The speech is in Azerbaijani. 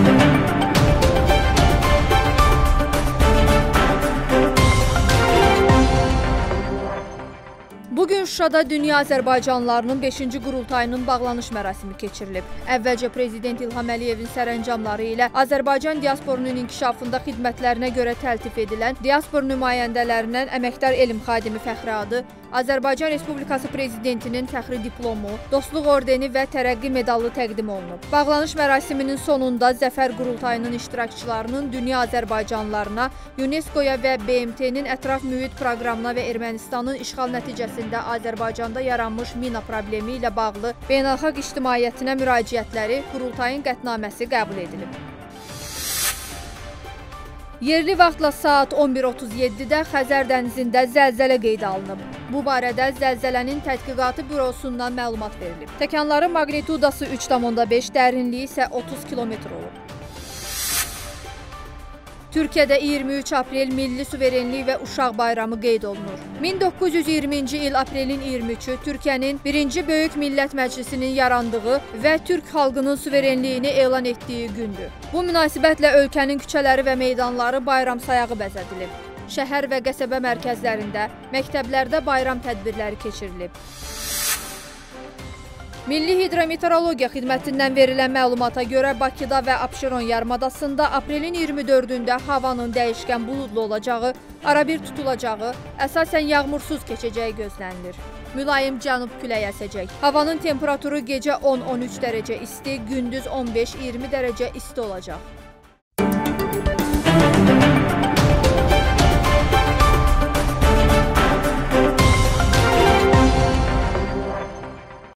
Bugün Şuşada Dünya Azərbaycanlılarının 5-ci qurultayının bağlanış mərasimi keçirilib. Əvvəlcə Prezident İlham Əliyevin sərəncamları ilə Azərbaycan diasporunun inkişafında xidmətlərinə görə təltif edilən diaspor nümayəndələrindən əməkdar elm xadimi fəxri adı, Azərbaycan Respublikası Prezidentinin fəxri diplomu, dostluq ordeni və tərəqqi medalı təqdim olunub. Bağlanış mərasiminin sonunda Zəfər qurultayının iştirakçılarının dünya Azərbaycanlılarına, UNESCO-ya və BMT-nin ətraf mühit proqramına və Ermənistanın işğal nəticəsində Azərbaycanda yaranmış mina problemi ilə bağlı beynəlxalq ictimaiyyətinə müraciətləri qurultayın qətnaməsi qəbul edilib. Yerli vaxtla saat 11:37-də Xəzər dənizində zəlzələ qeydə alınıb. Bu barədə Zəlzələnin Tədqiqatı Bürosundan məlumat verilib. Təkanların maqnitudası 3,5, dərinliyi isə 30 kilometr olub. Türkiyədə 23 aprel Milli Suverenlik və Uşaq Bayramı qeyd olunur. 1920-ci il aprelin 23-ü Türkiyənin 1-ci Böyük Millət Məclisinin yarandığı və Türk xalqının suverenliyini elan etdiyi gündür. Bu münasibətlə ölkənin küçələri və meydanları bayram sayağı bəzədilib. Şəhər və qəsəbə mərkəzlərində, məktəblərdə bayram tədbirləri keçirilib. Milli Hidrometeorologiya Xidmətindən verilən məlumata görə Bakıda və Abşeron yarımadasında aprelin 24-də havanın dəyişkən buludlu olacağı, arabir tutulacağı, əsasən yağmursuz keçəcəyi gözlənilir. Mülayim cənub küləyi əsəcək. Havanın temperaturu gecə 10-13 dərəcə isti, gündüz 15-20 dərəcə isti olacaq.